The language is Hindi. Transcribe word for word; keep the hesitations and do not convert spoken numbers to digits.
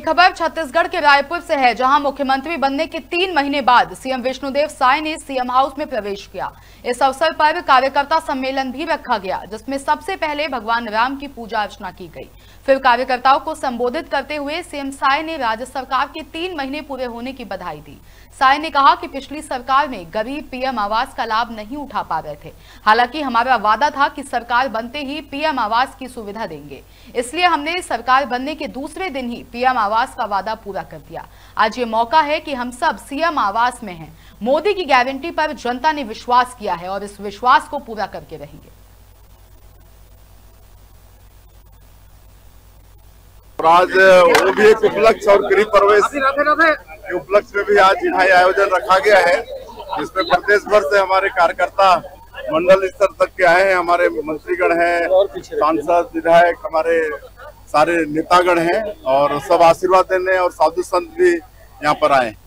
खबर छत्तीसगढ़ के रायपुर से है, जहां मुख्यमंत्री बनने के तीन महीने बाद सीएम विष्णुदेव साय ने सीएम हाउस में प्रवेश किया। इस अवसर पर कार्यकर्ता सम्मेलन भी रखा गया, जिसमें सबसे पहले भगवान राम की पूजा अर्चना की गई। फिर कार्यकर्ताओं को संबोधित करते हुए सीएम साय ने राज्य सरकार के तीन महीने पूरे होने की बधाई दी। साय ने कहा कि पिछली सरकार में गरीब पीएम आवास का लाभ नहीं उठा पा रहे थे। हालांकि हमारा वादा था कि सरकार बनते ही पीएम आवास की सुविधा देंगे, इसलिए हमने सरकार बनने के दूसरे दिन ही पीएम आवास का वादा पूरा कर दिया। आज ये मौका है कि हम सब सीएम आवास में हैं। मोदी की गारंटी पर जनता ने विश्वास किया है और इस विश्वास को पूरा करके रहेंगे। और आज वो भी एक उपलक्ष्य और गृह प्रवेश के उपलक्ष्य में भी आज यहाँ आयोजन रखा गया है, जिसमें प्रदेश भर से हमारे कार्यकर्ता मंडल स्तर तक के आए हैं। हमारे मंत्रीगण हैं, सांसद, विधायक, हमारे सारे नेतागण हैं और सब आशीर्वाद देने और साधु संत भी यहाँ पर आए।